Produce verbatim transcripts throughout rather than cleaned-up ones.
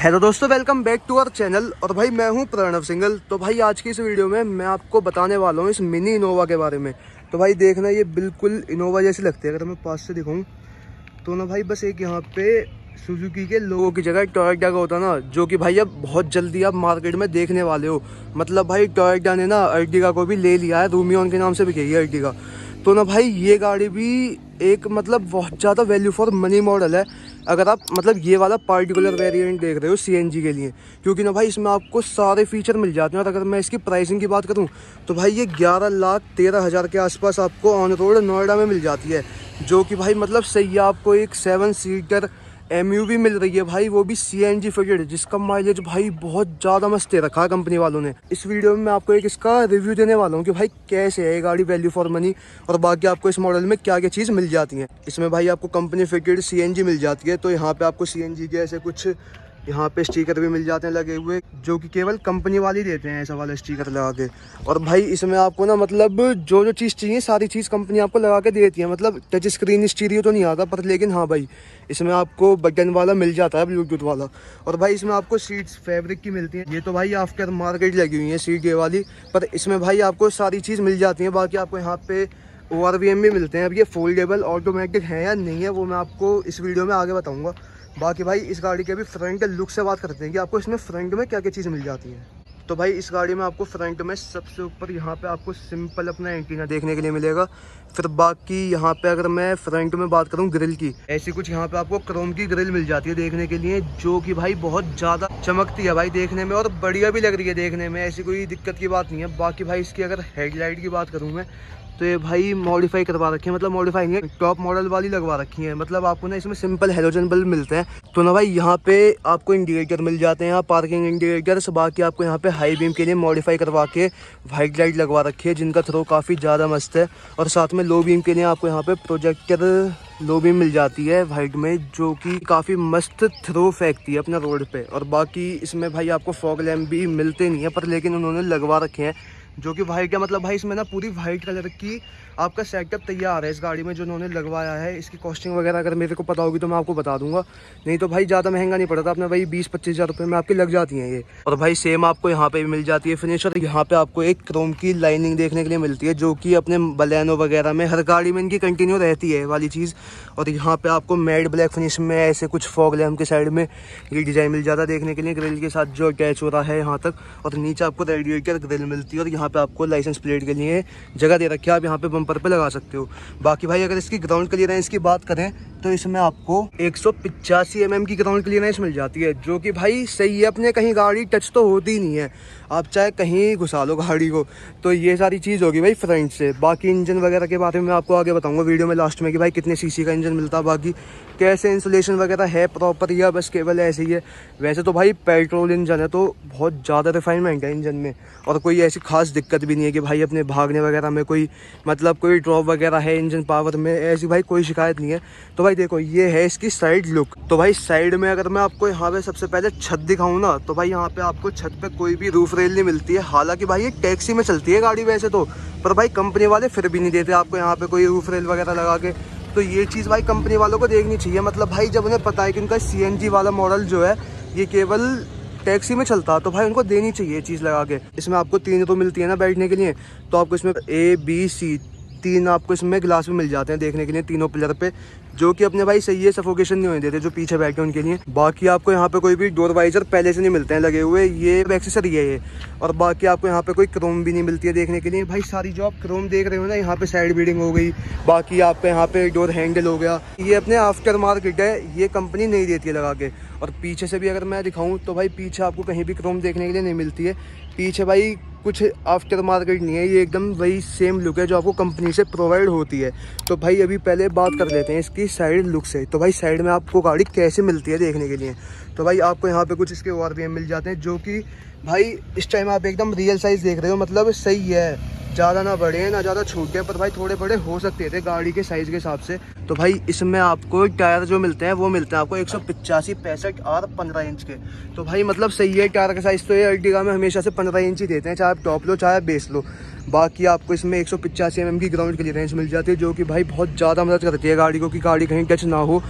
Hello दोस्तों, welcome back to our channel. और भाई मैं हूं प्रणव सिंगल। तो भाई आज की इस वीडियो में मैं आपको बताने वाला हूं इस मिनी इनोवा के बारे में। तो भाई देखना, ये बिल्कुल इनोवा जैसी लगती है। अगर मैं पास से दिखाऊं तो ना भाई बस एक यहाँ पे सुजुकी के लोगों की जगह टोयोटा का होता ना, जो कि भाई अब बहुत जल्दी आप मार्केट में देखने वाले हो। मतलब भाई टोयोटा ने ना अर्टिगा को भी ले लिया है, रूमियन के नाम से बिकेगी अर्टिगा। तो ना भाई ये गाड़ी भी एक मतलब बहुत ज़्यादा वैल्यू फॉर मनी मॉडल है, अगर आप मतलब ये वाला पार्टिकुलर वेरिएंट देख रहे हो सीएनजी के लिए। क्योंकि ना भाई इसमें आपको सारे फीचर मिल जाते हैं। और अगर मैं इसकी प्राइसिंग की बात करूं तो भाई ये ग्यारह लाख तेरह हज़ार के आसपास आपको ऑन रोड नोएडा में मिल जाती है, जो कि भाई मतलब सही है। आपको एक सेवन सीटर एमयू भी मिल रही है भाई, वो भी सीएनजी फिटेड, जिसका माइलेज भाई बहुत ज़्यादा मस्त दे रखा है कंपनी वालों ने। इस वीडियो में मैं आपको एक इसका रिव्यू देने वाला हूँ कि भाई कैसे है ये गाड़ी वैल्यू फॉर मनी, और बाकी आपको इस मॉडल में क्या क्या चीज़ मिल जाती है। इसमें भाई आपको कंपनी फिटेड सीएनजी मिल जाती है। तो यहाँ पे आपको सीएनजी के ऐसे कुछ यहाँ पे स्टिकर भी मिल जाते हैं लगे हुए, जो कि केवल कंपनी वाले देते हैं ऐसा वाला स्टिकर लगा के। और भाई इसमें आपको ना मतलब जो जो चीज़ चाहिए सारी चीज़ कंपनी आपको लगा के देती है। मतलब टच स्क्रीन स्टीरियो तो नहीं आता पर, लेकिन हाँ भाई इसमें आपको बटन वाला मिल जाता है, ब्लूटूथ वाला। और भाई इसमें आपको सीट्स फैब्रिक की मिलती हैं। ये तो भाई आफ्टर मार्केट लगी हुई है सीट ये वाली, पर इसमें भाई आपको सारी चीज़ मिल जाती है। बाकी आपको यहाँ पे ओ आर वी एम भी मिलते हैं। अब ये फोल्डेबल ऑटोमेटिक है या नहीं है वो मैं आपको इस वीडियो में आगे बताऊँगा। बाकी भाई इस गाड़ी के भी फ्रंट लुक से बात करते हैं कि आपको इसमें फ्रंट में क्या क्या चीज़ मिल जाती है। तो भाई इस गाड़ी में आपको फ्रंट में सबसे ऊपर यहाँ पे आपको सिंपल अपना एंटीना देखने के लिए मिलेगा। फिर बाकी यहाँ पे अगर मैं फ्रंट में बात करूँ ग्रिल की, ऐसी कुछ यहाँ पे आपको क्रोम की ग्रिल मिल जाती है देखने के लिए, जो कि भाई बहुत ज़्यादा चमकती है भाई देखने में, और बढ़िया भी लग रही है देखने में, ऐसी कोई दिक्कत की बात नहीं है। बाकी भाई इसकी अगर हेडलाइट की बात करूँ मैं तो ये भाई मॉडिफाई करवा रखी है, मतलब मॉडिफाई नहीं है, टॉप मॉडल वाली लगवा रखी है। मतलब आपको ना इसमें सिंपल हेलोजन बल्ब मिलते हैं। तो ना भाई यहाँ पे आपको इंडिकेटर मिल जाते हैं, यहाँ पार्किंग इंडिकेटर्स। बाकी आपको यहाँ पे हाई बीम के लिए मॉडिफाई करवा के वाइट लाइट लगवा रखी है, जिनका थ्रो काफ़ी ज़्यादा मस्त है। और साथ में लो बीम के लिए आपको यहाँ पे प्रोजेक्टर लो बीम मिल जाती है वाइट में, जो कि काफ़ी मस्त थ्रो फेंकती है अपना रोड पे। और बाकी इसमें भाई आपको फॉग लैम्प भी मिलते नहीं है पर, लेकिन उन्होंने लगवा रखे हैं, जो कि वाइट है। मतलब भाई इसमें ना पूरी वाइट कलर की आपका सेटअप तैयार है इस गाड़ी में जो उन्होंने लगवाया है। इसकी कॉस्टिंग वगैरह अगर मेरे को पता होगी तो मैं आपको बता दूंगा, नहीं तो भाई ज़्यादा महंगा नहीं पड़ता अपना, भाई बीस पच्चीस हज़ार रुपये में आपकी लग जाती हैं ये। और भाई सेम आपको यहाँ पे भी मिल जाती है फिनिश। और यहाँ पे आपको एक क्रोम की लाइनिंग देखने के लिए मिलती है, जो कि अपने बलेनो वगैरह में हर गाड़ी में इनकी कंटिन्यू रहती है वाली चीज़। और यहाँ पे आपको मैट ब्लैक फिनिश में ऐसे कुछ फॉग लैम्प के साइड में ये डिज़ाइन मिल जाता है देखने के लिए, ग्रिल के साथ जो अटैच हो रहा है यहाँ तक। और नीचे आपको रेडिएटर ग्रिल मिलती है, और यहाँ पे आपको लाइसेंस प्लेट के लिए जगह दे रखी है, आप यहाँ पे बम्पर पे लगा सकते हो। बाकी भाई अगर इसकी ग्राउंड क्लियरेंस की बात करें तो इसमें आपको एक सौ पिचासी एम एम की ग्राउंड क्लियरेंस मिल जाती है, जो कि भाई सही है। अपने कहीं गाड़ी टच तो होती ही नहीं है, आप चाहे कहीं घुसा लो गाड़ी को। तो ये सारी चीज़ होगी भाई फ्रंट से। बाकी इंजन वगैरह के बारे में मैं आपको आगे बताऊंगा वीडियो में लास्ट में कि भाई कितने सीसी का इंजन मिलता है, बाकी कैसे इंसुलेशन वगैरह है प्रॉपर, या बस केवल ऐसे ही है। वैसे तो भाई पेट्रोल इंजन है तो बहुत ज़्यादा रिफाइनमेंट है इंजन में, और कोई ऐसी खास दिक्कत भी नहीं है कि भाई अपने भागने वगैरह में कोई मतलब कोई ड्रॉप वगैरह है इंजन पावर में, ऐसी भाई कोई शिकायत नहीं है। तो भाई देखो ये है इसकी साइड लुक। तो भाई साइड में अगर मैं आपको यहाँ पे सबसे पहले छत दिखाऊँ ना, तो भाई यहाँ पे आपको छत पे कोई भी रूफ रेल नहीं मिलती है। हालांकि भाई ये टैक्सी में चलती है गाड़ी वैसे तो, पर भाई कंपनी वाले फिर भी नहीं देते आपको यहाँ पे कोई रूफ रेल वगैरह लगा के। तो ये चीज़ भाई कंपनी वालों को देखनी चाहिए। मतलब भाई जब उन्हें पता है कि उनका सीएनजी वाला मॉडल जो है ये केवल टैक्सी में चलता, तो भाई उनको देनी चाहिए चीज़ लगा के। इसमें आपको तीन तो मिलती है ना बैठने के लिए, तो आपको इसमें ए बी सी तीन आपको इसमें ग्लास भी मिल जाते हैं देखने के लिए तीनों पिलर पे, जो कि अपने भाई सही है, सफोकेशन नहीं होने देते जो पीछे बैठे उनके लिए। बाकी आपको यहाँ पे कोई भी डोर वाइजर पहले से नहीं मिलते हैं लगे हुए, ये एक्सेसरी है ये। और बाकी आपको यहाँ पे कोई क्रोम भी नहीं मिलती है देखने के लिए। भाई सारी जो आप क्रोम देख रहे हो ना, यहाँ पे साइड बीडिंग हो गई, बाकी आपको यहाँ पे डोर हैंडल हो गया, ये अपने आफ्टर मार्केट है, ये कंपनी नहीं देती है लगा के। और पीछे से भी अगर मैं दिखाऊँ तो भाई पीछे आपको कहीं भी क्रोम देखने के लिए नहीं मिलती है। पीछे भाई कुछ आफ्टर मार्केट नहीं है, ये एकदम वही सेम लुक है जो आपको कंपनी से प्रोवाइड होती है। तो भाई अभी पहले बात कर लेते हैं इसकी साइड लुक से। तो भाई साइड में आपको गाड़ी कैसे मिलती है देखने के लिए, तो भाई आपको यहाँ पे कुछ इसके ओ आर वी एम मिल जाते हैं, जो कि भाई इस टाइम आप एकदम रियल साइज़ देख रहे हो, मतलब सही है, ज़्यादा ना बड़े हैं ना ज़्यादा छोटे हैं, पर भाई थोड़े बड़े हो सकते थे गाड़ी के साइज़ के हिसाब से। तो भाई इसमें आपको टायर जो मिलते हैं वो मिलते हैं आपको एक सौ पिचासी पैंसठ और पंद्रह इंच के। तो भाई मतलब सही है, टायर का साइज़ तो ये अर्टिगा में हमेशा से पंद्रह इंच ही देते हैं, चाहे आप टॉप लो चाहे बेस लो। बाकी आपको इसमें एक सौ पिचासी एम एम की ग्राउंड क्लियरेंस मिल जाती है, जो कि भाई बहुत ज़्यादा मदद करती है गाड़ी को कि गाड़ी कहीं टच ना हो।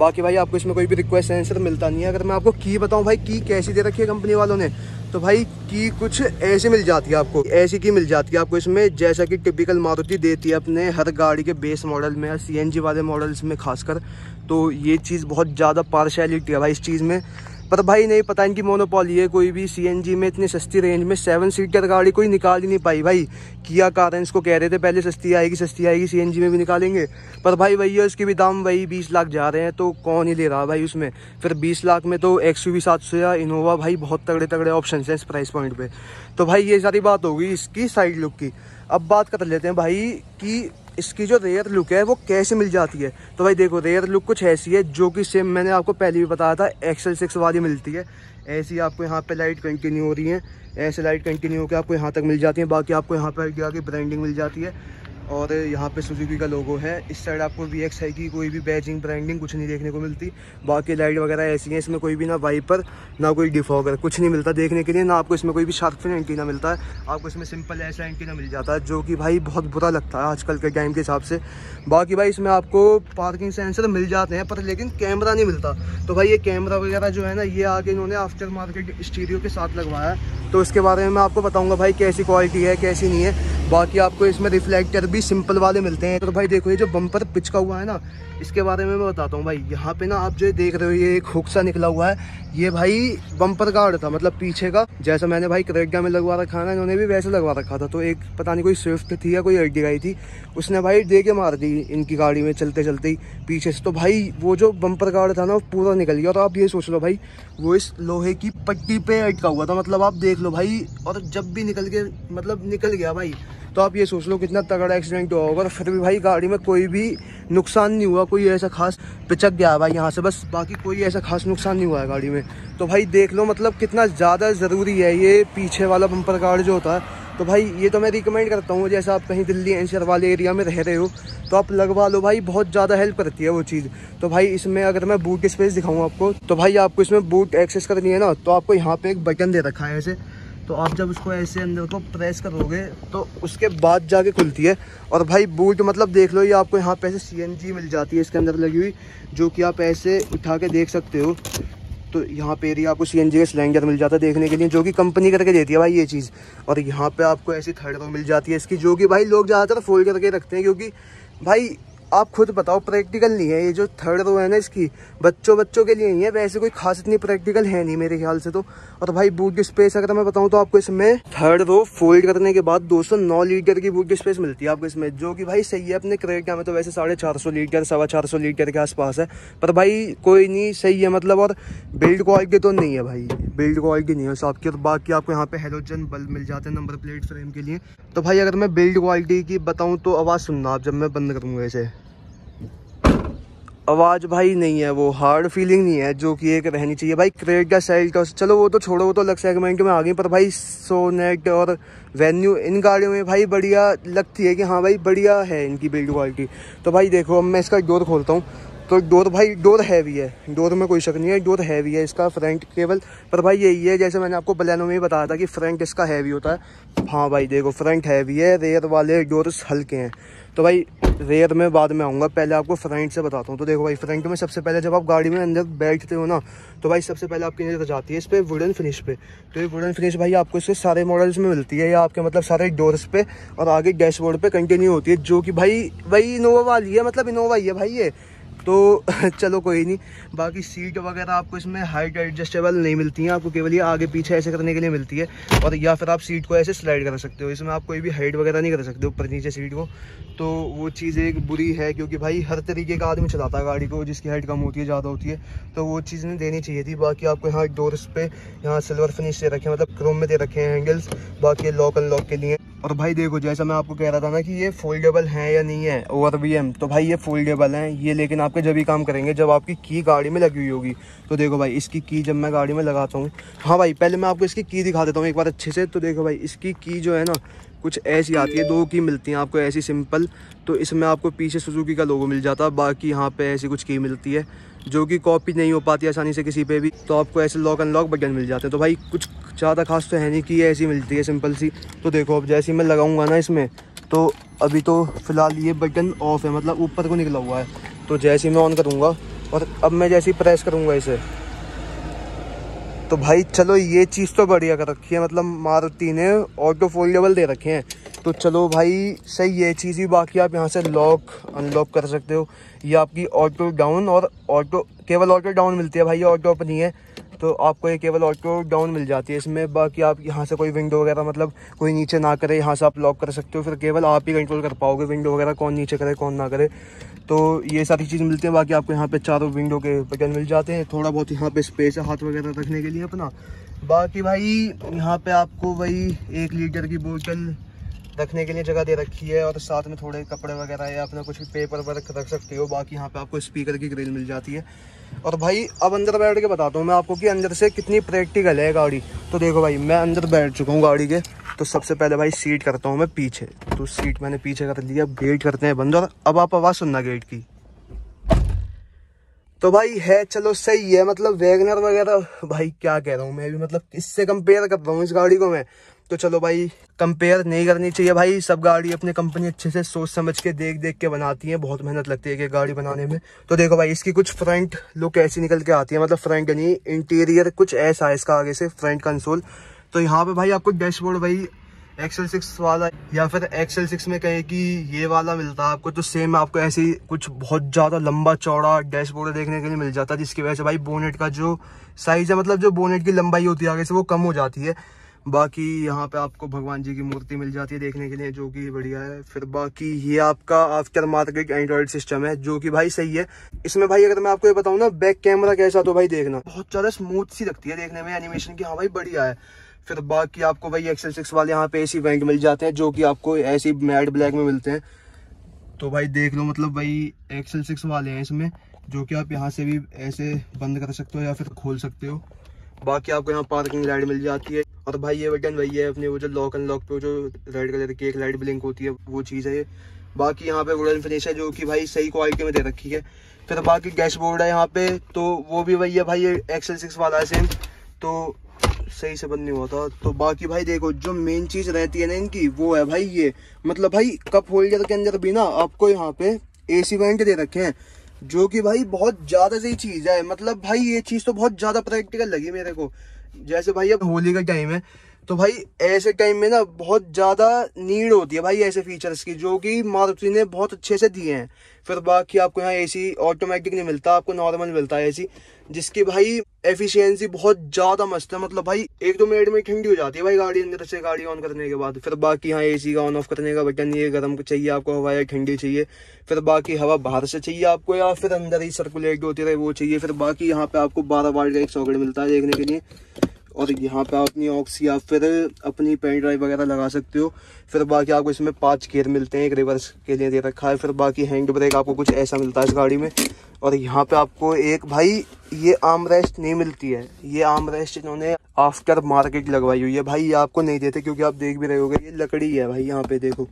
बाकी भाई आपको इसमें कोई भी रिक्वेस्ट सेंसर मिलता नहीं है। अगर मैं आपको की बताऊं भाई की कैसी दे रखी है कंपनी वालों ने, तो भाई की कुछ ऐसी मिल जाती है आपको, ऐसी की मिल जाती है आपको इसमें, जैसा कि टिपिकल मारुति देती है अपने हर गाड़ी के बेस मॉडल में या सीएनजी वाले मॉडल्स में खासकर। तो ये चीज़ बहुत ज़्यादा पार्शियलिटी है भाई इस चीज़ में। पर भाई नहीं पता इनकी मोनोपोली है, कोई भी सीएनजी में इतनी सस्ती रेंज में सेवन सीटर गाड़ी कोई निकाल ही नहीं पाई भाई। किया कारेंस को कह रहे थे पहले सस्ती आएगी सस्ती आएगी सीएनजी में भी निकालेंगे, पर भाई वही है उसके भी दाम वही बीस लाख जा रहे हैं, तो कौन ही ले रहा भाई उसमें। फिर बीस लाख में तो एक्सयूवी सात सौ या इनोवा भाई बहुत तगड़े तगड़े ऑप्शन हैं इस प्राइस पॉइंट पे। तो भाई ये सारी बात होगी इसकी साइड लुक की। अब बात कर लेते हैं भाई कि इसकी जो रेयर लुक है वो कैसे मिल जाती है। तो भाई देखो रेयर लुक कुछ ऐसी है जो कि सेम मैंने आपको पहले भी बताया था एक्सेल सिक्स वाली मिलती है। ऐसी आपको यहाँ पे लाइट कंटिन्यू हो रही है, ऐसे लाइट कंटिन्यू होकर आपको यहाँ तक मिल जाती है। बाकी आपको यहाँ पर आगे ब्रांडिंग मिल जाती है और यहाँ पे सुजुकी का लोगो है। इस साइड आपको वी एक्स है की कोई भी बैजिंग ब्रांडिंग कुछ नहीं देखने को मिलती। बाकी लाइट वगैरह ऐसी हैं, इसमें कोई भी ना वाइपर ना कोई डिफॉगर कुछ नहीं मिलता देखने के लिए, ना आपको इसमें कोई भी शार्प फिन एंटीना मिलता है। आपको इसमें सिंपल ऐसा एंटीना मिल जाता है जो कि भाई बहुत बुरा लगता है आजकल के टाइम के हिसाब से। बाकी भाई इसमें आपको पार्किंग सेंसर मिल जाते हैं पर लेकिन कैमरा नहीं मिलता। तो भाई ये कैमरा वगैरह जो है ना ये आगे इन्होंने आफ्टर मार्केट स्टीरियो के साथ लगवाया है, तो इसके बारे में मैं आपको बताऊँगा भाई कैसी क्वालिटी है कैसी नहीं है। बाकी आपको इसमें रिफ्लेक्टर भी सिंपल वाले मिलते हैं। तो भाई देखो ये जो बम्पर पिचका हुआ है ना इसके बारे में मैं बताता हूँ भाई। यहाँ पे ना आप जो देख रहे हो ये एक हुक सा निकला हुआ है, ये भाई बम्पर गार्ड था मतलब पीछे का, जैसा मैंने भाई क्रेटा में लगवा रखा है ना इन्होंने भी वैसे लगवा रखा था। तो एक पता नहीं कोई स्विफ्ट थी या कोई अर्टिगा आई थी, उसने भाई दे के मार दी इनकी गाड़ी में चलते चलते ही पीछे से। तो भाई वो जो बम्पर गार्ड था ना वो पूरा निकल गया। और आप ये सोच लो भाई वो इस लोहे की पट्टी पे अटका हुआ था, मतलब आप देख लो भाई। और जब भी निकल के मतलब निकल गया भाई तो आप ये सोच लो कितना तगड़ा एक्सीडेंट हुआ होगा। फिर भी भाई गाड़ी में कोई भी नुकसान नहीं हुआ, कोई ऐसा खास पिचक गया भाई यहाँ से बस, बाकी कोई ऐसा खास नुकसान नहीं हुआ है गाड़ी में। तो भाई देख लो मतलब कितना ज़्यादा ज़रूरी है ये पीछे वाला बम्पर गार्ड जो होता है। तो भाई ये तो मैं रिकमेंड करता हूँ, जैसे आप कहीं दिल्ली एनसीआर वाले एरिया में रह रहे हो तो आप लगवा लो भाई, बहुत ज़्यादा हेल्प करती है वो चीज़। तो भाई इसमें अगर मैं बूट स्पेस दिखाऊँ आपको, तो भाई आपको इसमें बूट एक्सेस करनी है ना तो आपको यहाँ पे एक बटन दे रखा है ऐसे, तो आप जब उसको ऐसे अंदर को प्रेस करोगे तो उसके बाद जाके खुलती है। और भाई बूट मतलब देख लो ये आपको यहाँ पे ऐसे सीएनजी मिल जाती है इसके अंदर लगी हुई, जो कि आप ऐसे उठा के देख सकते हो। तो यहाँ पे एरिया आपको सीएनजी का सिलेंडर मिल जाता है देखने के लिए, जो कि कंपनी करके देती है भाई ये चीज़। और यहाँ पे आपको ऐसी थर्ड रो मिल जाती है इसकी, जो कि भाई लोग ज़्यादातर फोल्ड करके रखते हैं, क्योंकि भाई आप खुद बताओ प्रैक्टिकल नहीं है ये जो थर्ड रो है ना इसकी, बच्चों बच्चों के लिए ही है, वैसे कोई खास इतनी प्रैक्टिकल है नहीं मेरे ख्याल से तो। और भाई बूट स्पेस अगर मैं बताऊं तो आपको इसमें थर्ड रो फोल्ड करने के बाद दो सौ नौ लीटर की बूट स्पेस मिलती है आपको इसमें, जो कि भाई सही है। अपने क्रेटा में तो वैसे साढ़े चार सौ लीटर सवा चार सौ लीटर के आसपास है, पर भाई कोई नहीं सही है मतलब। और बिल्ड क्वालिटी तो नहीं है भाई, बिल्ड क्वालिटी नहीं है साहब की। और बाकी आपको यहाँ पे हेलोजन बल्ब मिल जाते हैं नंबर प्लेट फ्रेम के लिए। तो भाई अगर मैं बिल्ड क्वालिटी की बताऊँ तो आवाज़ सुनना आप जब मैं बंद करूँगा ऐसे, आवाज़ भाई नहीं है, वो हार्ड फीलिंग नहीं है जो कि एक रहनी चाहिए भाई। क्रेटा सेल्टॉस चलो वो तो छोड़ो, वो तो अलग सेगमेंट में आ गई, पर भाई सोनेट और वेन्यू इन गाड़ियों में भाई बढ़िया लगती है कि हाँ भाई बढ़िया है इनकी बिल्ड क्वालिटी। तो भाई देखो अब मैं इसका डोर खोलता हूँ, तो डोर भाई डोर हैवी है, डोर में कोई शक नहीं है, डोर हैवी है इसका फ्रंट केवल। पर भाई यही है जैसे मैंने आपको बलेनो में ही बताया था कि फ्रंट इसका हैवी होता है। हाँ भाई देखो फ्रंट हैवी है, रेयर वाले डोर्स हल्के हैं। तो भाई रेयर में बाद में आऊँगा, पहले आपको फ्रंट से बताता हूँ। तो देखो भाई फ्रंट में सबसे पहले जब आप गाड़ी में अंदर बैठते हो ना तो भाई सबसे पहले आपकी नजर जाती है इस पर वुडन फिनिश पे। तो ये वुडन फिनिश भाई आपको इसके सारे मॉडल्स में मिलती है, या आपके मतलब सारे डोर्स पे और आगे डैशबोर्ड पे कंटिन्यू होती है, जो कि भाई वही इनोवा वाली है, मतलब इनोवा ही है भाई ये तो चलो कोई नहीं। बाकी सीट वगैरह आपको इसमें हाइट एडजस्टेबल नहीं मिलती हैं, आपको केवल ये आगे पीछे ऐसे करने के लिए मिलती है, और या फिर आप सीट को ऐसे स्लाइड कर सकते हो। इसमें आप कोई भी हाइट वगैरह नहीं कर सकते ऊपर नीचे सीट को, तो वो चीज़ एक बुरी है, क्योंकि भाई हर तरीके का आदमी चलाता है गाड़ी को, जिसकी हाइट कम होती है ज़्यादा होती है, तो वो चीज़ नहीं देनी चाहिए थी। बाकी आपको यहाँ डोर्स पे यहाँ सिल्वर फिनिश दे रखे हैं, मतलब क्रोम में दे रखे हैं हैंडल्स, बाकी लॉक अनलॉक के लिए। और भाई देखो जैसा मैं आपको कह रहा था ना कि ये फोल्डेबल हैं या नहीं है ओवर बी एम, तो भाई ये फोल्डेबल हैं ये, लेकिन आपके जब ही काम करेंगे जब आपकी की गाड़ी में लगी हुई होगी। तो देखो भाई इसकी की जब मैं गाड़ी में लगाता हूँ, हाँ भाई पहले मैं आपको इसकी की दिखा देता हूँ एक बार अच्छे से। तो देखो भाई इसकी की जो है ना कुछ ऐसी आती है, दो की मिलती हैं आपको ऐसी सिंपल। तो इसमें आपको पीछे सुजुकी का लोगो मिल जाता है, बाकी यहाँ पे ऐसी कुछ की मिलती है जो कि कॉपी नहीं हो पाती आसानी से किसी पे भी, तो आपको ऐसे लॉक अनलॉक बटन मिल जाते हैं। तो भाई कुछ ज़्यादा खास तो है नहीं कि ऐसी मिलती है सिंपल सी। तो देखो अब जैसे मैं लगाऊंगा ना इसमें, तो अभी तो फ़िलहाल ये बटन ऑफ है, मतलब ऊपर को निकला हुआ है। तो जैसे मैं ऑन करूँगा और अब मैं जैसे ही प्रेस करूँगा इसे तो भाई चलो ये चीज़ तो बढ़िया कर रखी है, मतलब मारुति ने ऑटो फोल्डेबल दे रखे हैं। तो चलो भाई सही ये चीज़ ही। बाकी आप यहाँ से लॉक अनलॉक कर सकते हो। ये आपकी ऑटो डाउन और ऑटो केवल ऑटो डाउन मिलती है भाई, ये ऑटो अप नहीं है, तो आपको ये केवल ऑटो डाउन मिल जाती है इसमें। बाकी आप यहाँ से कोई विंडो वगैरह मतलब कोई नीचे ना करे, यहाँ से आप लॉक कर सकते हो। फिर केवल आप ही कंट्रोल कर पाओगे विंडो वगैरह कौन नीचे करे कौन ना करे। तो ये सारी चीज़ मिलती है। बाकी आपको यहाँ पे चारों विंडो के बटन मिल जाते हैं। थोड़ा बहुत यहाँ पे स्पेस है हाथ वगैरह रखने के लिए अपना। बाकी भाई यहाँ पे आपको वही एक लीटर की बोतल रखने के लिए जगह दे रखी है और साथ में थोड़े कपड़े वगैरह या अपना कुछ भी पेपर वर्क रख सकते हो। बाकी यहाँ पे आपको स्पीकर की ग्रिल मिल जाती है। और भाई अब अंदर बैठ के बताता हूँ मैं आपको कि अंदर से कितनी प्रैक्टिकल है गाड़ी। तो देखो भाई मैं अंदर बैठ चुका हूँ गाड़ी के। तो सबसे पहले भाई सीट करता हूँ मैं पीछे। तो सीट मैंने पीछे कर लिया। गेट करते हैं बंद और अब आप आवाज़ सुनना गेट की। तो भाई है चलो सही है, मतलब वैगनर वगैरह भाई क्या कह रहा हूँ मैं भी, मतलब इससे कंपेयर कर रहा हूँ इस गाड़ी को मैं। तो चलो भाई कंपेयर नहीं करनी चाहिए भाई। सब गाड़ी अपनी कंपनी अच्छे से सोच समझ के देख देख के बनाती है, बहुत मेहनत लगती है कि गाड़ी बनाने में। तो देखो भाई इसकी कुछ फ्रंट लुक ऐसी निकल के आती है, मतलब फ्रंट नहीं इंटीरियर कुछ ऐसा है इसका आगे से फ्रंट कंसोल। तो यहाँ पे भाई आपको डैशबोर्ड भाई एक्सेल सिक्स वाला या फिर एक्सेल सिक्स में कहे कि ये वाला मिलता है आपको, तो सेम आपको ऐसे ही कुछ बहुत ज़्यादा लंबा चौड़ा डैशबोर्ड देखने के लिए मिल जाता है, जिसकी वजह से भाई बोनेट का जो साइज़ है, मतलब जो बोनेट की लंबाई होती है आगे से, वो कम हो जाती है। बाकी यहाँ पे आपको भगवान जी की मूर्ति मिल जाती है देखने के लिए, जो कि बढ़िया है। फिर बाकी ये आपका आफ्टर मार्केट एंड्रॉइड सिस्टम है, जो कि भाई सही है। इसमें भाई अगर मैं आपको ये बताऊँ ना बैक कैमरा कैसा, तो भाई देखना बहुत ज़्यादा स्मूथ सी लगती है देखने में एनिमेशन की। हाँ भाई बढ़िया है। फिर बाकी आपको भाई एक्सेल सिक्स वाले यहाँ पे एसी वेंट मिल जाते हैं, जो कि आपको ऐसी मैट ब्लैक में मिलते हैं। तो भाई देख लो, मतलब भाई एक्सेल सिक्स वाले हैं इसमें, जो कि आप यहाँ से भी ऐसे बंद कर सकते हो या फिर खोल सकते हो। बाकी आपको यहाँ पार्किंग लाइट मिल जाती है। और भाई ये बटन वही है अपने वो जो लॉक अनलॉक पे जो रेड कलर की एक लाइट ब्लिंक होती है, वो चीज़ है ये। बाकी यहाँ पे वुडन फिनिश है, जो कि भाई सही क्वालिटी में दे रखी है। फिर बाकी डैशबोर्ड है यहाँ पे, तो वो भी वही है भाई, ये एक्सेल सिक्स वाला है सेम, तो सही से बंद नहीं हुआ था। तो बाकी भाई देखो जो मेन चीज़ रहती है ना इनकी, वो है भाई ये, मतलब भाई कप होल्डर के अंदर भी ना आपको यहाँ पे एसी वेंट दे रखे हैं, जो कि भाई बहुत ज़्यादा सही चीज़ है। मतलब भाई ये चीज़ तो बहुत ज़्यादा प्रैक्टिकल लगी मेरे को। जैसे भाई अब होली का टाइम है, तो भाई ऐसे टाइम में ना बहुत ज़्यादा नीड होती है भाई ऐसे फीचर्स की, जो कि मारुति ने बहुत अच्छे से दिए हैं। फिर बाकी आपको यहाँ एसी ऑटोमेटिक नहीं मिलता, आपको नॉर्मल मिलता है एसी, जिसकी भाई एफिशिएंसी बहुत ज़्यादा मस्त है। मतलब भाई एक दो मिनट में ठंडी हो जाती है भाई गाड़ी अंदर से, गाड़ी ऑन करने के बाद। फिर बाकी यहाँ एसी का ऑन ऑफ करने का बटन, ये गर्म चाहिए आपको हवा या ठंडी चाहिए। फिर बाकी हवा बाहर से चाहिए आपको या फिर अंदर ही सर्कुलेट होती रहे, वो चाहिए। फिर बाकी यहाँ पे आपको बारह वाट का एक सॉकेट मिलता है देखने के लिए। और यहाँ पे आप अपनी ऑक्स या फिर अपनी पेन ड्राइव वगैरह लगा सकते हो। फिर बाकी आपको इसमें पांच गियर मिलते हैं, एक रिवर्स के लिए दे रखा है। फिर बाकी हैंड ब्रेक आपको कुछ ऐसा मिलता है इस गाड़ी में। और यहाँ पे आपको एक भाई ये आर्म रेस्ट नहीं मिलती है, ये आर्म रेस्ट इन्होंने आफ्टर मार्केट लगवाई हुई है भाई, ये आपको नहीं देते, क्योंकि आप देख भी रहे होगे ये लकड़ी है भाई, यहाँ पे देखो।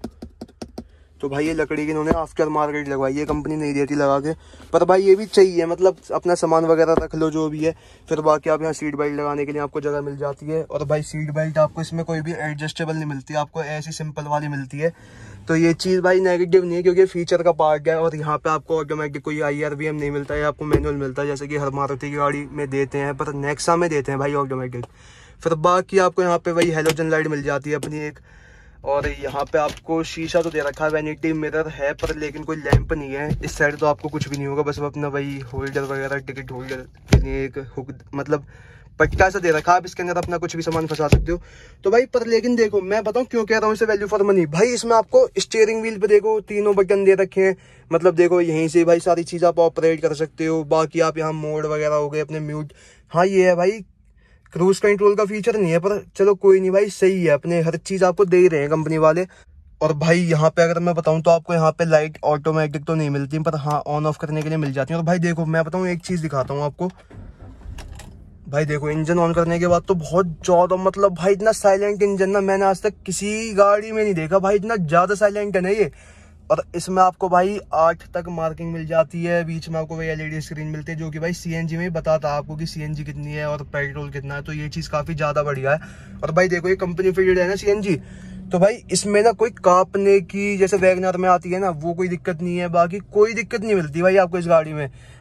तो भाई ये लकड़ी की इन्होंने आफ्टर मार्केट लगवाई है, कंपनी नहीं देती लगा के। पर भाई ये भी चाहिए, मतलब अपना सामान वगैरह रख लो जो भी है। फिर बाकी आप यहाँ सीट बेल्ट लगाने के लिए आपको जगह मिल जाती है। और भाई सीट बेल्ट आपको इसमें कोई भी एडजस्टेबल नहीं मिलती, आपको ऐसी सिंपल वाली मिलती है। तो ये चीज़ भाई नेगेटिव नहीं है, क्योंकि फीचर का पार्ट है। और यहाँ पे आपको ऑटोमेटिक कोई आई आर वी एम नहीं मिलता है, आपको मैनुअल मिलता है, जैसे कि हर मारुति की गाड़ी में देते हैं, पर नेक्सा में देते हैं भाई ऑटोमेटिक। फिर बाकी आपको यहाँ पे वही हेलोजन लाइट मिल जाती है अपनी एक। और यहाँ पे आपको शीशा तो दे रखा है, वैनिटी मिरर है, पर लेकिन कोई लैंप नहीं है। इस साइड तो आपको कुछ भी नहीं होगा, बस अपना वही होल्डर वगैरह, टिकट होल्डर के लिए एक हुक, मतलब पट्टा सा दे रखा है, आप इसके अंदर अपना कुछ भी सामान फंसा सकते हो। तो भाई पर लेकिन देखो मैं बताऊँ क्यों कह रहा हूँ इसे वैल्यू फॉर मनी। भाई इसमें आपको स्टीयरिंग व्हील पे देखो तीनों बटन दे रखे हैं, मतलब देखो यहीं से भाई सारी चीज़ आप ऑपरेट कर सकते हो। बाकी आप यहाँ मोड वगैरह हो गए अपने म्यूट, हाँ ये है भाई क्रूज कंट्रोल का फीचर नहीं है, पर चलो कोई नहीं भाई सही है, अपने हर चीज़ आपको दे रहे हैं कंपनी वाले। और भाई यहाँ पे अगर मैं बताऊँ तो आपको यहाँ पे लाइट ऑटोमेटिक तो नहीं मिलती, पर हाँ ऑन ऑफ करने के लिए मिल जाती है। और भाई देखो मैं बताऊँ एक चीज़ दिखाता हूँ आपको, भाई देखो इंजन ऑन करने के बाद तो बहुत ज़्यादा, मतलब भाई इतना साइलेंट इंजन ना मैंने आज तक किसी गाड़ी में नहीं देखा भाई, इतना ज़्यादा साइलेंट है ना ये। और इसमें आपको भाई आठ तक मार्किंग मिल जाती है, बीच में आपको भाई एलईडी स्क्रीन मिलती है, जो कि भाई सीएनजी में बताता है आपको कि सीएनजी कितनी है और पेट्रोल कितना है। तो ये चीज़ काफ़ी ज़्यादा बढ़िया है। और भाई देखो ये कंपनी फिटेड है ना सीएनजी, तो भाई इसमें ना कोई कांपने की जैसे वैगनर में आती है ना, वो कोई दिक्कत नहीं है, बाकी कोई दिक्कत नहीं मिलती भाई आपको इस गाड़ी में।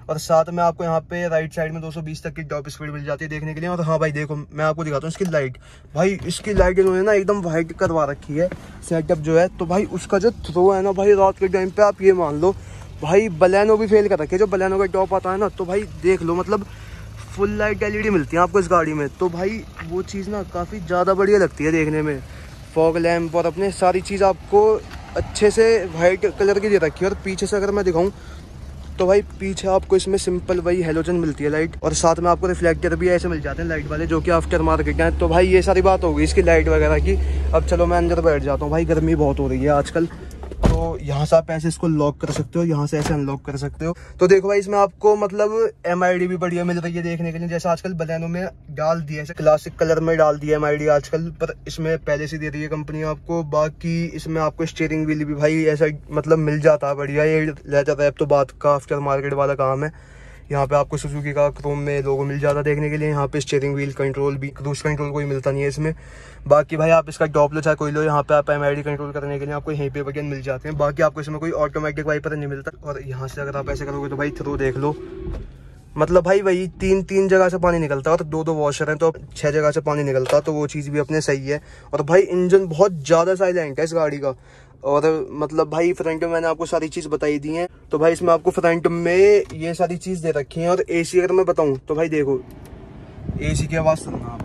और साथ में आपको यहाँ पे राइट साइड में दो सौ बीस तक की टॉप स्पीड मिल जाती है देखने के लिए। और हाँ भाई देखो, मैं आपको दिखाता हूँ इसकी लाइट। भाई इसकी लाइट इन्होंने ना एकदम वाइट करवा रखी है सेटअप जो है। तो भाई उसका जो थ्रो है ना भाई, रात के टाइम पे आप ये मान लो भाई बलेनो भी फेल कर रखी है, जो बलेनो का टॉप आता है ना। तो भाई देख लो, मतलब फुल लाइट एलईडी मिलती है आपको इस गाड़ी में। तो भाई वो चीज़ ना काफ़ी ज़्यादा बढ़िया लगती है देखने में। फॉग लैम्प और अपने सारी चीज़ आपको अच्छे से वाइट कलर की दे रखी है। और पीछे से अगर मैं दिखाऊं तो भाई पीछे आपको इसमें सिंपल वही हेलोजन मिलती है लाइट, और साथ में आपको रिफ्लेक्टर भी ऐसे मिल जाते हैं लाइट वाले, जो कि आफ्टर मार्केट हैं। तो भाई ये सारी बात होगी इसकी लाइट वगैरह की। अब चलो मैं अंदर बैठ जाता हूँ, भाई गर्मी बहुत हो रही है आजकल। तो यहाँ से आप ऐसे इसको लॉक कर सकते हो, यहाँ से ऐसे अनलॉक कर सकते हो। तो देखो भाई इसमें आपको मतलब एम आई डी भी बढ़िया मिल रही है देखने के लिए, जैसे आजकल बलेनो में डाल दिया है, क्लासिक कलर में डाल दिया एम आई डी आजकल, पर इसमें पहले से दे रही है कंपनी आपको। बाकी इसमें आपको स्टीयरिंग व्हील भी भाई ऐसा मतलब मिल जाता है बढ़िया। ये लेदर रैप तो बात का आफ्टर मार्केट वाला काम है। यहाँ पे आपको सुजुकी का क्रोम में लोगो मिल जाता है देखने के लिए। यहाँ पे स्टीयरिंग व्हील कंट्रोल भी, क्रूज कंट्रोल कोई मिलता नहीं है इसमें। बाकी भाई आप इसका टॉप लो चाहे कोई लो, यहाँ पे आप एम आई डी कंट्रोल करने के लिए आपको यहीं पे बटन मिल जाते हैं। बाकी आपको इसमें कोई ऑटोमेटिक वाइपर नहीं मिलता। और यहाँ से अगर आप ऐसे करोगे तो भाई थ्रो देख लो, मतलब भाई वही तीन तीन जगह से पानी निकलता है, और दो दो वॉशर हैं तो छह जगह से पानी निकलता, तो वो चीज़ भी अपने सही है। और भाई इंजन बहुत ज़्यादा साइलेंट है इस गाड़ी का। और मतलब भाई फ्रंट में मैंने आपको सारी चीज़ बताई दी है। तो भाई इसमें आपको फ्रंट में ये सारी चीज़ दे रखी है। और एसी अगर मैं बताऊं तो भाई देखो, एसी की आवाज़ सुनना आप।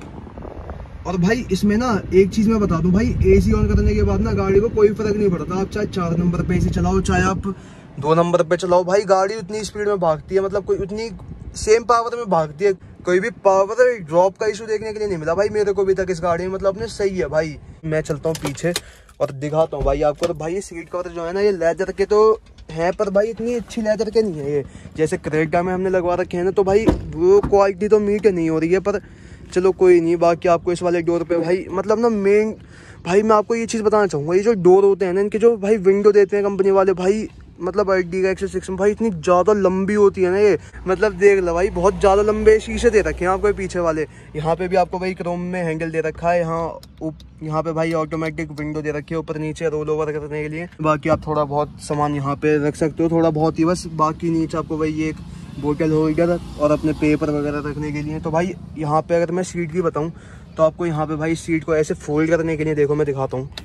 और भाई इसमें ना एक चीज़ मैं बता दूं भाई, एसी ऑन करने के बाद ना गाड़ी को कोई फर्क नहीं पड़ता। आप चाहे चार नंबर पे एसी चलाओ, चाहे आप दो नंबर पे चलाओ, भाई गाड़ी उतनी स्पीड में भागती है, मतलब कोई उतनी सेम पावर में भागती है। कोई भी पावर ड्रॉप का इशू देखने के लिए नहीं मिला भाई मेरे को अभी तक इस गाड़ी में, मतलब अपने सही है भाई। मैं चलता हूँ पीछे और दिखाता हूँ भाई आपको। तो भाई ये सीट कवर जो है ना, ये लेदर के तो हैं, पर भाई इतनी अच्छी लेदर के नहीं है ये, जैसे क्रेटा में हमने लगवा रखे हैं ना। तो भाई वो क्वालिटी तो मीट नहीं हो रही है, पर चलो कोई नहीं। बाकी आपको इस वाले डोर पे भाई मतलब ना मेन भाई मैं आपको ये चीज़ बताना चाहूँगा, ये जो डोर होते हैं ना इनके, जो भाई विंडो देते हैं कंपनी वाले भाई, मतलब आईडी का एक्स सिक्स में भाई इतनी ज़्यादा लंबी होती है ना ये, मतलब देख लो भाई बहुत ज़्यादा लंबे शीशे दे रखे हैं आपको पीछे वाले। यहाँ पे भी आपको भाई क्रोम में हैंडल दे रखा है। यहाँ यहाँ पे भाई ऑटोमेटिक विंडो दे रखी है ऊपर नीचे रोल ओवर करने के लिए। बाकी आप थोड़ा बहुत सामान यहाँ पे रख सकते हो, थोड़ा बहुत ही बस। बाकी नीचे आपको भाई ये एक बोतल होल्डर और अपने पेपर वगैरह रखने के लिए। तो भाई यहाँ पे अगर मैं सीट की बताऊँ तो आपको यहाँ पे भाई सीट को ऐसे फोल्ड करने के लिए, देखो मैं दिखाता हूँ,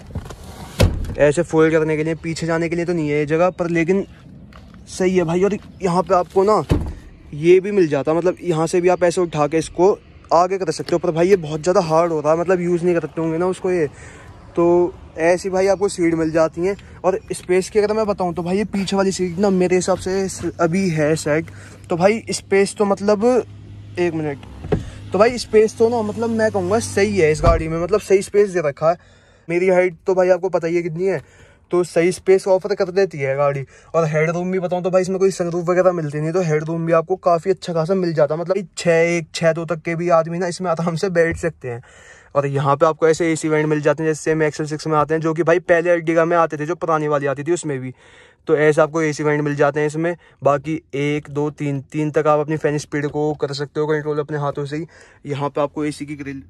ऐसे फोल्ड करने के लिए, पीछे जाने के लिए तो नहीं है ये जगह पर, लेकिन सही है भाई। और यहाँ पे आपको ना ये भी मिल जाता, मतलब यहाँ से भी आप ऐसे उठा के इसको आगे कर सकते हो। पर भाई ये बहुत ज़्यादा हार्ड होता है, मतलब यूज़ नहीं करते होंगे ना उसको ये, तो ऐसी भाई आपको सीट मिल जाती हैं। और स्पेस की अगर मैं बताऊँ तो भाई ये पीछे वाली सीट ना मेरे हिसाब से अभी है सेट। तो भाई स्पेस तो मतलब एक मिनट, तो भाई स्पेस तो ना मतलब मैं कहूँगा सही है इस गाड़ी में, मतलब सही स्पेस दे रखा है। मेरी हाइट तो भाई आपको पता ही है कितनी है, तो सही स्पेस ऑफर कर देती है गाड़ी। और हेड रूम भी बताऊँ तो भाई इसमें कोई सनरूफ वगैरह मिलती नहीं, तो हेड रूम भी आपको काफ़ी अच्छा खासा मिल जाता, मतलब छः एक छः दो तक के भी आदमी ना इसमें आराम से बैठ सकते हैं। और यहाँ पे आपको ऐसे एसी वेंट मिल जाते हैं जैसे सेम एक्सेल सिक्स में आते हैं, जो कि भाई पहले अर्टिगा में आते थे, जो पुरानी वाली आती थी उसमें भी। तो ऐसे आपको एसी वेंट मिल जाते हैं इसमें। बाकी एक दो तीन तीन तक आप अपनी फैन स्पीड को कर सकते हो कंट्रोल अपने हाथों से ही। यहाँ पे आपको एसी की ग्रिल,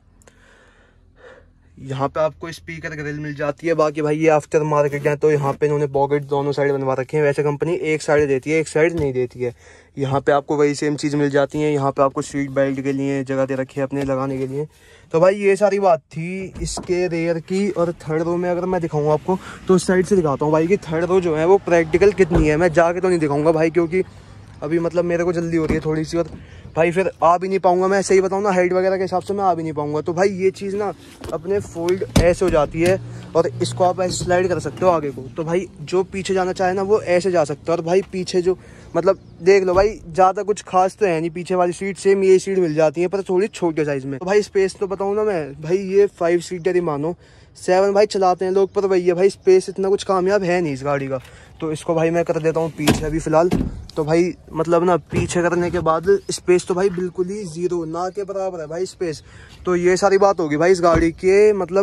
यहाँ पे आपको स्पीकर ग्रिल मिल जाती है। बाकी भाई ये आफ्टर मार्केट है, तो यहाँ पे इन्होंने पॉकेट दोनों साइड बनवा रखे हैं। वैसे कंपनी एक साइड देती है, एक साइड नहीं देती है। यहाँ पे आपको वही सेम चीज़ मिल जाती है। यहाँ पे आपको सीट बेल्ट के लिए जगह दे रखी है अपने लगाने के लिए। तो भाई ये सारी बात थी इसके रेयर की। और थर्ड रो में अगर मैं दिखाऊँ आपको तो उस साइड से दिखाता हूँ भाई कि थर्ड रो जो है वो प्रैक्टिकल कितनी है। मैं जाके तो नहीं दिखाऊंगा भाई, क्योंकि अभी मतलब मेरे को जल्दी हो रही है थोड़ी सी, और भाई फिर आ भी नहीं पाऊंगा मैं, सही बताऊँ ना हाइट वगैरह के हिसाब से मैं आ भी नहीं पाऊंगा। तो भाई ये चीज़ ना अपने फोल्ड ऐसे हो जाती है, और इसको आप ऐसे स्लाइड कर सकते हो आगे को। तो भाई जो पीछे जाना चाहे ना वो ऐसे जा सकता है। और भाई पीछे जो मतलब देख लो भाई ज़्यादा कुछ खास तो है नहीं, पीछे वाली सीट सेम ये सीट मिल जाती है पर थोड़ी छोटे साइज़ में। तो भाई स्पेस तो बताऊँ ना मैं, भाई ये फाइव सीटर ही मानो, सेवन भाई चलाते हैं लोग, पर भैया भाई स्पेस इतना कुछ कामयाब है नहीं इस गाड़ी का। तो इसको भाई मैं कर देता हूँ पीछे अभी फ़िलहाल। तो भाई मतलब ना पीछे करने के बाद स्पेस तो भाई बिल्कुल ही ज़ीरो ना के बराबर है भाई स्पेस। तो ये सारी बात होगी भाई इस गाड़ी के, मतलब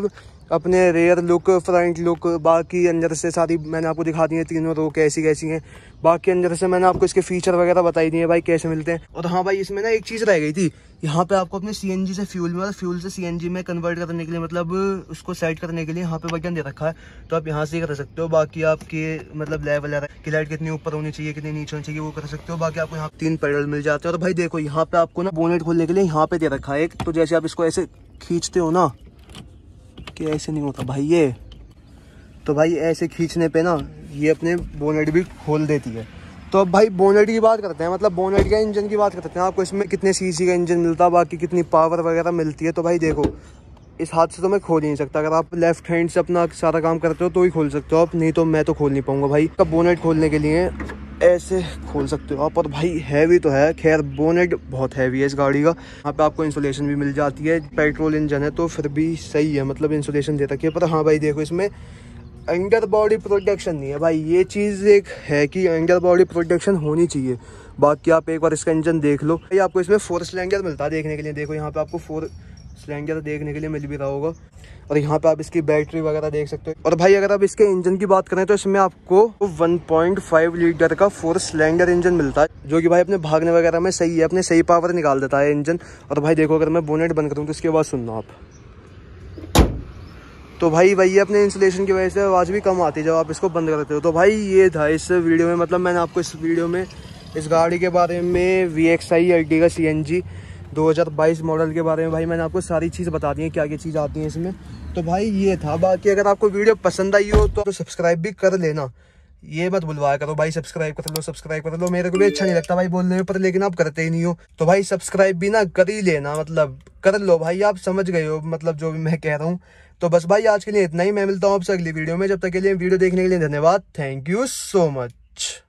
अपने रेयर लुक, फ्रंट लुक, बाकी अंदर से सारी मैंने आपको दिखा दी है तीनों रो कैसी कैसी हैं। बाकी अंदर से मैंने आपको इसके फीचर वगैरह बताई दिए भाई कैसे मिलते हैं। और हाँ भाई, इसमें ना एक चीज़ रह गई थी, यहाँ पे आपको अपने सीएनजी से फ्यूल में और फ्यूल से सीएनजी में कन्वर्ट करने के लिए, मतलब उसको सेट करने के लिए यहाँ पे बटन दे रखा है, तो आप यहाँ से ही कर सकते हो। बाकी आपके मतलब लेवल की लाइट कितनी ऊपर होनी चाहिए, कितनी नीचे होनी चाहिए, वो कर सकते हो। बाकी आपको यहाँ तीन पैडल मिल जाते हैं। और भाई देखो, यहाँ पे आपको ना बोनेट खोलने के लिए यहाँ पे दे रखा है एक, तो जैसे आप इसको ऐसे खींचते हो ना, कि ऐसे नहीं होता भाई ये, तो भाई ऐसे खींचने पे ना ये अपने बोनेट भी खोल देती है। तो अब भाई बोनेट की बात करते हैं, मतलब बोनेट का इंजन की बात करते हैं। आपको इसमें कितने सीसी का इंजन मिलता है, बाकी कितनी पावर वगैरह मिलती है। तो भाई देखो, इस हाथ से तो मैं खोल ही नहीं सकता, अगर आप लेफ्ट हैंड से अपना सारा काम करते हो तो ही खोल सकते हो आप, नहीं तो मैं तो खोल नहीं पाऊंगा भाई। का बोनेट खोलने के लिए ऐसे खोल सकते हो आप। और भाई हैवी तो है, खैर बोनेट बहुत हैवी है इस गाड़ी का। यहाँ पे आपको इंसुलेशन भी मिल जाती है, पेट्रोल इंजन है तो फिर भी सही है, मतलब इंसुलेशन दे रखी है। पर हाँ भाई देखो, इसमें अंडर बॉडी प्रोटेक्शन नहीं है भाई, ये चीज़ एक है कि अंडर बॉडी प्रोटेक्शन होनी चाहिए। बाकी आप एक बार इसका इंजन देख लो भाई, आपको इसमें फोर सिलेंडर मिलता है देखने के लिए। देखो यहाँ पे आपको फोर सिलेंडर देखने के लिए मिल भी रहा होगा। और यहाँ पे आप इसकी बैटरी वगैरह देख सकते हो। और भाई अगर आप इसके इंजन की बात करें तो इसमें आपको वन पॉइंट फाइव लीटर का फोर सिलेंडर इंजन मिलता है, जो कि भाई अपने भागने वगैरह में सही है, अपने सही पावर निकाल देता है इंजन। और भाई देखो, अगर मैं बोनेट बंद करूँ तो इसकी आवाज़ सुनना आप, तो भाई वही अपने इंसुलेशन की वजह से आवाज़ भी कम आती है जब आप इसको बंद करते हो। तो भाई ये था इस वीडियो में, मतलब मैंने आपको इस वीडियो में इस गाड़ी के बारे में, V X I Ertiga C N G दो हज़ार बाईस मॉडल के बारे में भाई मैंने आपको सारी चीज़ बता दी है, क्या क्या चीज़ आती है इसमें। तो भाई ये था। बाकी अगर आपको वीडियो पसंद आई हो तो सब्सक्राइब भी कर लेना, ये मत भूलवाया करो भाई, सब्सक्राइब कर लो, सब्सक्राइब कर लो। मेरे को भी अच्छा नहीं लगता भाई बोलने में, पर लेकिन आप करते ही नहीं हो, तो भाई सब्सक्राइब भी ना कर ही लेना, मतलब कर लो भाई, आप समझ गए हो मतलब जो भी मैं कह रहा हूँ। तो बस भाई आज के लिए इतना ही, मैं मिलता हूँ आपसे अगली वीडियो में। जब तक के लिए वीडियो देखने के लिए धन्यवाद, थैंक यू सो मच।